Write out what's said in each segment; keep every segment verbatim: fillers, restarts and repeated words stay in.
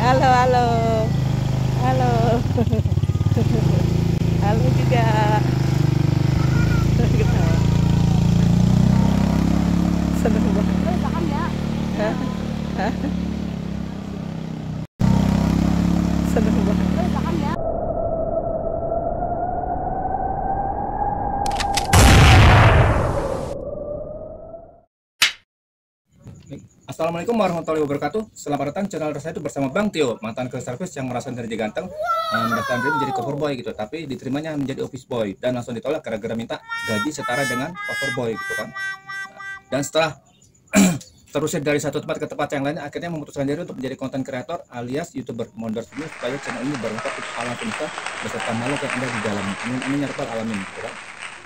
Halo, halo. Halo. Halo juga. Ketawa. Seneng banget. Hah? Hah? Seneng banget. Assalamualaikum warahmatullahi wabarakatuh. Selamat datang channel saya itu bersama Bang Tio, mantan ke service yang merasa energi ganteng, uh, mendaftar diri menjadi cover boy gitu, tapi diterimanya menjadi office boy dan langsung ditolak gara-gara minta gaji setara dengan cover boy gitu kan. Dan setelah terusir dari satu tempat ke tempat yang lainnya, akhirnya memutuskan diri untuk menjadi konten kreator alias youtuber. Mohon bersedia supaya channel ini bermanfaat untuk alam semesta beserta makhluk yang ada di dalam. Amin amin ya rabbal alamin gitu kan.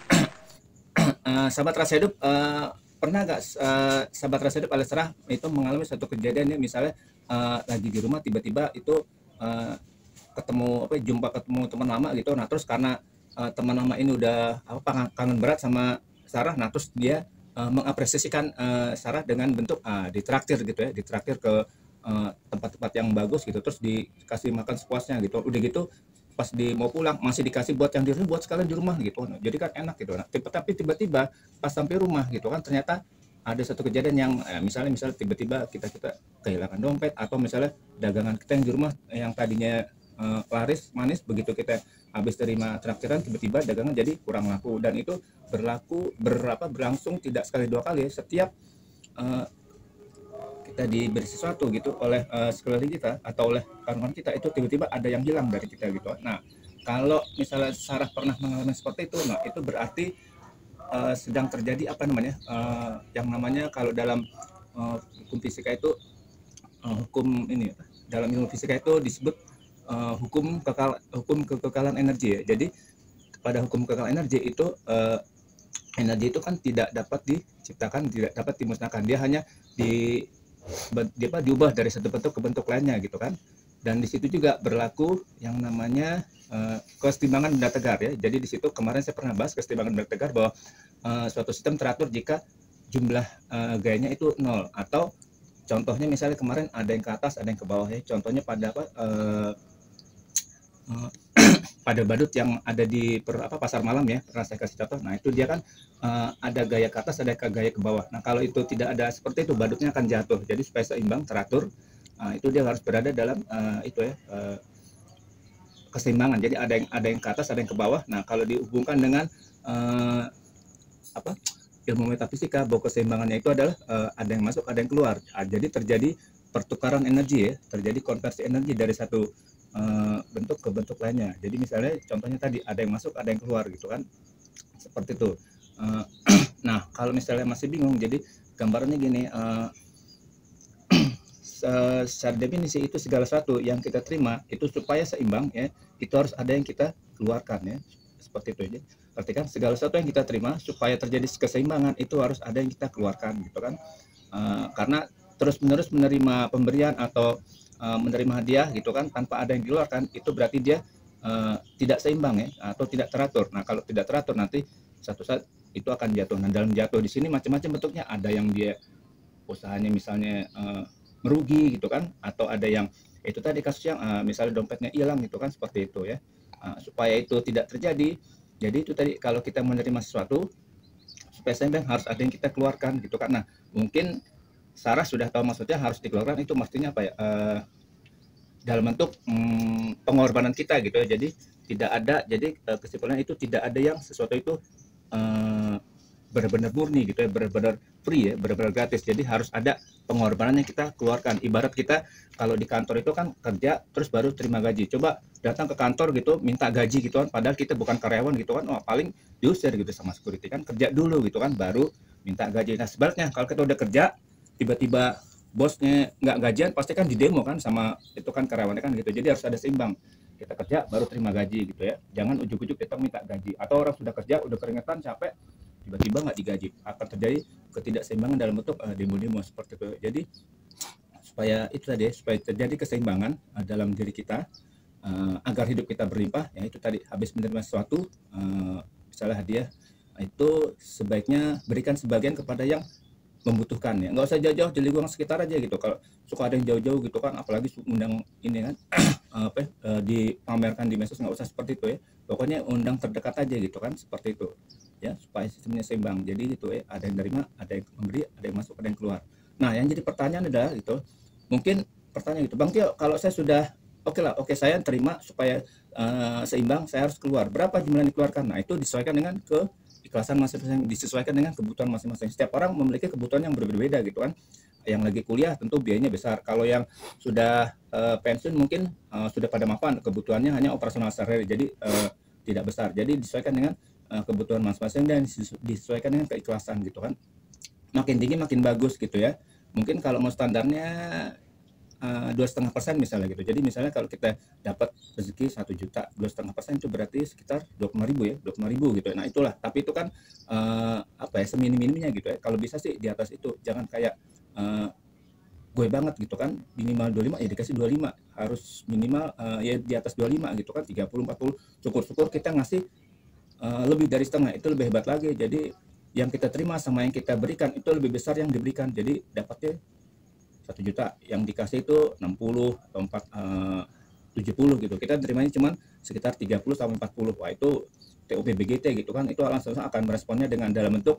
Uh, sahabat rasa hidup, uh, pernah nggak uh, sahabat rasa hidup alias Sarah itu mengalami satu kejadian ya, misalnya uh, lagi di rumah tiba-tiba itu uh, ketemu apa jumpa ketemu teman lama gitu, nah terus karena uh, teman lama ini udah apa kangen berat sama Sarah, nah terus dia uh, mengapresiasikan uh, Sarah dengan bentuk uh, ditraktir gitu ya, ditraktir ke uh, tempat-tempat yang bagus gitu, terus dikasih makan sepuasnya gitu, udah gitu pas di mau pulang masih dikasih buat yang di rumah, buat sekalian di rumah gitu, nah, jadi kan enak gitu. Nah, tapi tiba-tiba pas sampai rumah gitu kan ternyata ada satu kejadian yang eh, misalnya misalnya tiba-tiba kita kita kehilangan dompet, atau misalnya dagangan kita yang di rumah yang tadinya eh, laris manis, begitu kita habis terima traktiran tiba-tiba dagangan jadi kurang laku, dan itu berlaku berapa berlangsung tidak sekali dua kali ya. Setiap eh, kita diberi sesuatu gitu oleh uh, sekeliling kita atau oleh kawan kita, itu tiba-tiba ada yang hilang dari kita gitu. Nah, kalau misalnya Sarah pernah mengalami seperti itu, nah itu berarti uh, sedang terjadi apa namanya uh, yang namanya kalau dalam uh, hukum fisika itu uh, hukum ini dalam ilmu fisika itu disebut uh, hukum kekal hukum kekekalan energi ya. Jadi pada hukum kekekalan energi itu uh, energi itu kan tidak dapat diciptakan, tidak dapat dimusnahkan, dia hanya di dia apa, diubah dari satu bentuk ke bentuk lainnya gitu kan. Dan di situ juga berlaku yang namanya uh, kesetimbangan benda tegar ya. Jadi di situ kemarin saya pernah bahas kesetimbangan benda tegar, bahwa uh, suatu sistem teratur jika jumlah uh, gayanya itu nol, atau contohnya misalnya kemarin ada yang ke atas ada yang ke bawah ya. Contohnya pada apa uh, uh, pada badut yang ada di per, apa, pasar malam ya, pernah saya kasih contoh. Nah itu dia kan uh, ada gaya ke atas ada ke gaya ke bawah. Nah kalau itu tidak ada seperti itu, badutnya akan jatuh. Jadi supaya seimbang teratur, uh, itu dia harus berada dalam uh, itu ya uh, keseimbangan. Jadi ada yang ada yang ke atas ada yang ke bawah. Nah kalau dihubungkan dengan uh, apa ilmu metafisika, bahwa keseimbangannya itu adalah uh, ada yang masuk ada yang keluar. Uh, jadi terjadi pertukaran energi ya, terjadi konversi energi dari satu uh, bentuk ke bentuk lainnya. Jadi misalnya contohnya tadi ada yang masuk ada yang keluar gitu kan, seperti itu. Uh, nah kalau misalnya masih bingung, jadi gambarannya gini, uh, secara definisi itu segala sesuatu yang kita terima itu supaya seimbang ya, itu harus ada yang kita keluarkan ya, seperti itu aja. Berarti kan segala sesuatu yang kita terima supaya terjadi keseimbangan itu harus ada yang kita keluarkan gitu kan. Uh, karena terus-menerus menerima pemberian atau uh, menerima hadiah gitu kan tanpa ada yang dikeluarkan, itu berarti dia uh, tidak seimbang ya, atau tidak teratur. Nah kalau tidak teratur nanti satu saat itu akan jatuh. Nah dalam jatuh di sini macam-macam bentuknya, ada yang dia usahanya misalnya uh, merugi gitu kan, atau ada yang itu tadi kasus yang uh, misalnya dompetnya hilang gitu kan, seperti itu ya. Uh, supaya itu tidak terjadi, jadi itu tadi kalau kita menerima sesuatu supaya seimbang harus ada yang kita keluarkan gitu kan. Nah mungkin Sarah sudah tahu maksudnya harus dikeluarkan itu mestinya apa ya, uh, dalam bentuk um, pengorbanan kita gitu ya. Jadi tidak ada, jadi uh, kesimpulannya itu tidak ada yang sesuatu itu uh, benar-benar murni gitu ya, benar-benar free ya, benar-benar gratis. Jadi harus ada pengorbanan yang kita keluarkan. Ibarat kita kalau di kantor itu kan kerja terus baru terima gaji. Coba datang ke kantor gitu minta gaji gitu kan, padahal kita bukan karyawan gitu kan, oh paling diusir gitu sama security kan. Kerja dulu gitu kan baru minta gaji. Nah sebaliknya kalau kita udah kerja tiba-tiba bosnya nggak gajian, pasti kan di demo kan sama itu kan karyawannya kan gitu. Jadi harus ada seimbang, kita kerja baru terima gaji gitu ya, jangan ujuk-ujuk kita minta gaji. Atau orang sudah kerja udah keringetan capek tiba-tiba nggak digaji, akan terjadi ketidakseimbangan dalam bentuk uh, demo-demo seperti itu. Jadi supaya itu tadi, supaya terjadi keseimbangan uh, dalam diri kita, uh, agar hidup kita berlimpah ya, itu tadi habis menerima sesuatu, uh, misalnya hadiah, itu sebaiknya berikan sebagian kepada yang membutuhkan ya, nggak usah jauh-jauh di lingkungan sekitar aja gitu. Kalau suka ada yang jauh-jauh gitu kan, apalagi undang ini kan apa ya, dipamerkan di medsos, nggak usah seperti itu ya. Pokoknya undang terdekat aja gitu kan, seperti itu ya, supaya sistemnya seimbang. Jadi gitu ya, ada yang terima, ada yang memberi, ada yang masuk, ada yang keluar. Nah, yang jadi pertanyaan adalah gitu, mungkin pertanyaan gitu, Bang Tio, kalau saya sudah oke okay lah, oke okay, saya terima supaya uh, seimbang, saya harus keluar. Berapa jumlah yang dikeluarkan? Nah, itu disesuaikan dengan ke ikhlasan masing-masing, disesuaikan dengan kebutuhan masing-masing. Setiap orang memiliki kebutuhan yang berbeda gitu kan. Yang lagi kuliah tentu biayanya besar. Kalau yang sudah uh, pensiun mungkin uh, sudah pada mapan, kebutuhannya hanya operasional sehari, jadi uh, tidak besar. Jadi disesuaikan dengan uh, kebutuhan masing-masing dan disesuaikan dengan keikhlasan gitu kan. Makin tinggi makin bagus gitu ya. Mungkin kalau mau standarnya dua setengah persen misalnya gitu. Jadi misalnya kalau kita dapat rezeki satu juta, dua setengah persen itu berarti sekitar dua puluh ribu ya, dua puluh ribu gitu. Nah itulah. Tapi itu kan uh, apa ya, seminim-minimnya gitu ya. Kalau bisa sih di atas itu, jangan kayak uh, gue banget gitu kan, minimal dua puluh lima ya dikasih dua puluh lima, harus minimal uh, ya di atas dua puluh lima gitu kan, tiga puluh, empat puluh. Syukur-syukur kita ngasih uh, lebih dari setengah, itu lebih hebat lagi. Jadi yang kita terima sama yang kita berikan itu lebih besar yang diberikan. Jadi dapatnya satu juta, yang dikasih itu enam puluh atau empat, uh, tujuh puluh gitu. Kita terimanya cuma sekitar tiga puluh sampai empat puluh. Wah, itu T O P B G T gitu kan. Itu langsung akan meresponnya dengan dalam bentuk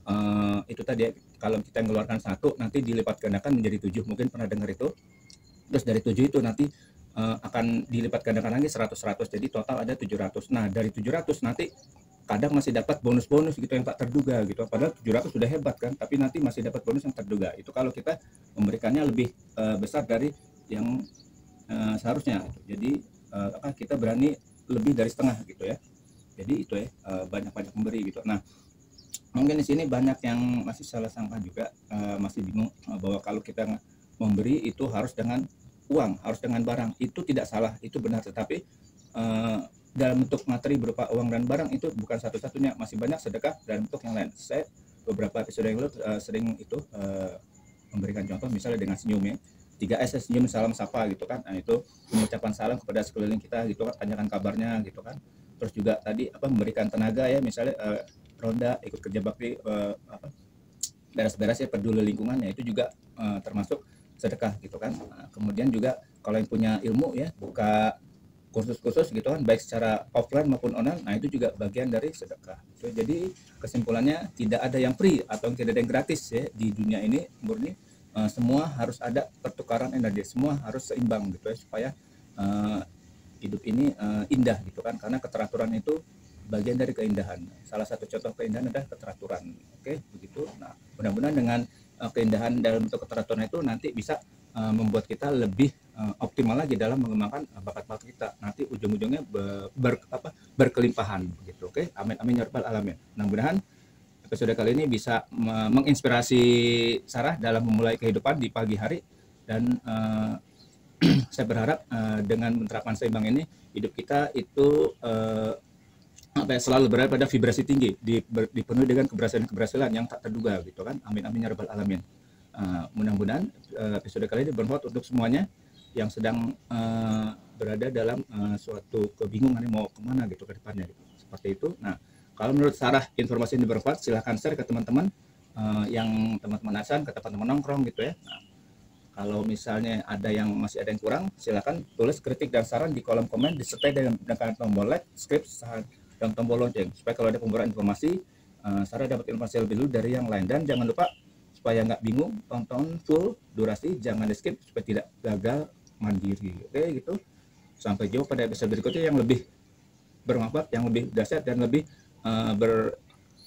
uh, itu tadi ya, kalau kita mengeluarkan satu nanti dilipat gandakan menjadi tujuh. Mungkin pernah dengar itu. Terus dari tujuh itu nanti uh, akan dilipat gandakan lagi seratus seratus. Jadi total ada tujuh ratus. Nah, dari tujuh ratus nanti kadang masih dapat bonus-bonus gitu yang tak terduga gitu. Padahal tujuh ratus sudah hebat kan, tapi nanti masih dapat bonus yang terduga. Itu kalau kita memberikannya lebih uh, besar dari yang uh, seharusnya. Jadi uh, kita berani lebih dari setengah gitu ya. Jadi itu ya, uh, banyak-banyak memberi gitu. Nah, mungkin di sini banyak yang masih salah sangka juga, uh, masih bingung uh, bahwa kalau kita memberi itu harus dengan uang, harus dengan barang. Itu tidak salah, itu benar. Tetapi uh, dalam bentuk materi berupa uang dan barang itu bukan satu-satunya, masih banyak sedekah dalam bentuk yang lain. Saya beberapa episode yang lalu uh, sering itu uh, memberikan contoh misalnya dengan senyum ya, tiga S senyum, salam, sapa gitu kan. Nah, itu mengucapkan salam kepada sekeliling kita gitu kan, tanyakan kabarnya gitu kan. Terus juga tadi apa, memberikan tenaga ya, misalnya uh, ronda, ikut kerja bakti, uh, apa beres-beres ya, peduli lingkungannya, itu juga uh, termasuk sedekah gitu kan. Nah, kemudian juga kalau yang punya ilmu ya, buka kursus-kursus gitu kan, baik secara offline maupun online, nah itu juga bagian dari sedekah. Jadi kesimpulannya tidak ada yang free atau tidak ada yang gratis ya di dunia ini, murni uh, semua harus ada pertukaran energi, semua harus seimbang gitu ya, supaya uh, hidup ini uh, indah gitu kan, karena keteraturan itu bagian dari keindahan. Salah satu contoh keindahan adalah keteraturan. Oke, begitu. Nah, mudah-mudahan dengan uh, keindahan dalam bentuk keteraturan itu nanti bisa uh, membuat kita lebih uh, optimal lagi dalam mengembangkan uh, bakat-bakat kita. Nanti ujung-ujungnya ber, ber, apa, berkelimpahan begitu. Oke, amin amin ya rabbal alamin. Mudah-mudahan episode kali ini bisa menginspirasi Sarah dalam memulai kehidupan di pagi hari, dan uh, saya berharap uh, dengan menerapkan seimbang ini, hidup kita itu uh, apa ya, selalu berada pada vibrasi tinggi, dipenuhi dengan keberhasilan-keberhasilan yang tak terduga gitu kan. Amin amin ya rabbal alamin. Uh, mudah-mudahan uh, episode kali ini bermanfaat untuk semuanya yang sedang uh, berada dalam uh, suatu kebingungan mau kemana gitu ke depannya gitu. Seperti itu. Nah, kalau menurut Sarah informasi ini bermanfaat, silahkan share ke teman-teman uh, yang teman-teman asan, ke teman-teman nongkrong gitu ya. Nah, kalau misalnya ada yang masih ada yang kurang, silahkan tulis kritik dan saran di kolom komen, disertai dengan menekan tombol like, subscribe, dan tombol lonceng, supaya kalau ada pembaruan informasi, uh, Sarah dapat informasi lebih dulu dari yang lain. Dan jangan lupa, supaya nggak bingung, tonton full durasi, jangan di skip supaya tidak gagal mandiri. Oke gitu. Sampai jumpa pada episode berikutnya yang lebih bermanfaat, yang lebih dahsyat, dan lebih uh, ber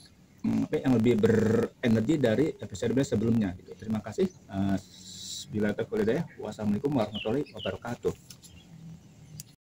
yang lebih berenergi dari episode sebelumnya gitu. Terima kasih. Uh, Bila tak, wassalamualaikum warahmatullahi wabarakatuh.